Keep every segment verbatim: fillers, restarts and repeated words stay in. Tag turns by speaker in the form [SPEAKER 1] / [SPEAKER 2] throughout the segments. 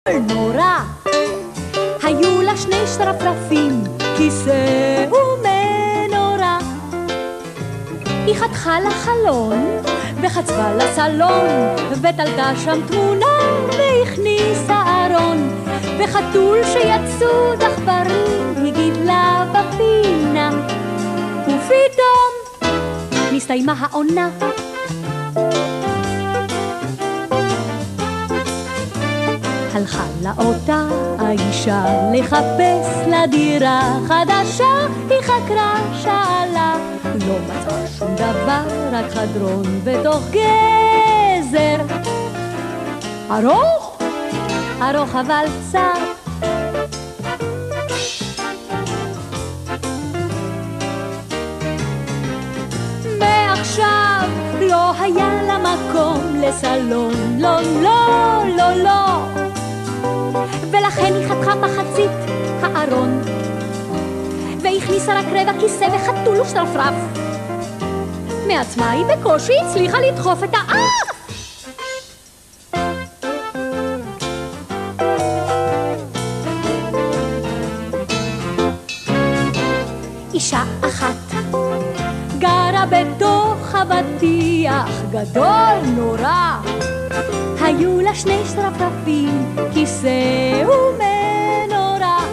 [SPEAKER 1] נורא, היו לה שני שרפרפים, כיסא ומנורה. היא חתכה לחלון וחצבה לסלון, ותלתה שם תמונה והכניסה ארון, וחתול שיצאו דחברים היא גידלה בפינה, ופתאום נסתיימה העונה. הלכה לה אותה האישה לחפש לה דירה חדשה, היא חקרה שאלה, לא מצאה שום דבר, רק חדרון בתוך גזר ארוך, ארוך אבל צר. מעכשיו לא היה לה מקום לסלון, לא, לא, לא, לא, ולכן היא חתכה מחצית הארון והכניסה רק רבע כיסא וחתול ושרפרף. מעצמה היא בקושי הצליחה לדחוף את האף. אישה אחת גרה בתוך אבטיח גדול נורא, היו לה שני שרפרפים, כיסא ומנורה.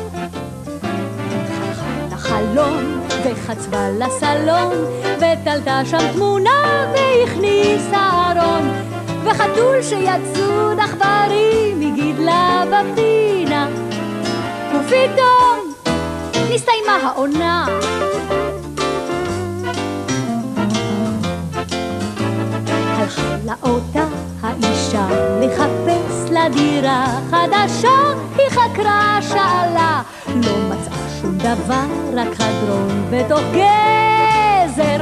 [SPEAKER 1] חתכה לחלון וחצבה לסלון, ותלתה שם תמונה והכניסה ארון, וחתול שיצאו דחברים היא גידלה בפינה, ופתאום נסתיימה העונה. הלכה לה אותה האישה לחפש לה דירה חדשה, היא חקרה שאלה, לא מצאה שום דבר, רק חדרון בתוך גזר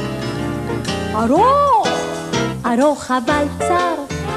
[SPEAKER 1] ארוך, ארוך אבל צר.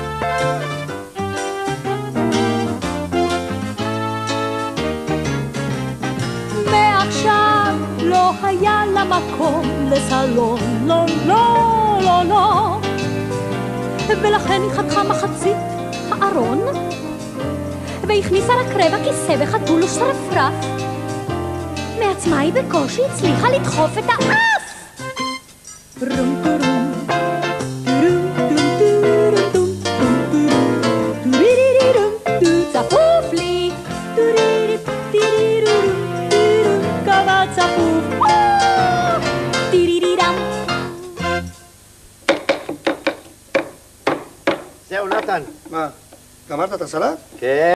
[SPEAKER 1] מעכשיו לא היה לה מקום לסלון, לא, לא, לא, לא, ולכן היא חתכה מחצית הארון והכניסה רק רבע כיסא וחתול ושרפרף. מעצמה היא בקושי הצליחה לדחוף את האף. רום טורום טורום טום טורום טום טורום טורירירום טו, צפוף לי טורירי טירירום טירום, כמה צפוף טירירירם.
[SPEAKER 2] זהו, נתן.
[SPEAKER 3] מה? גמרת את הסלט?
[SPEAKER 2] כן.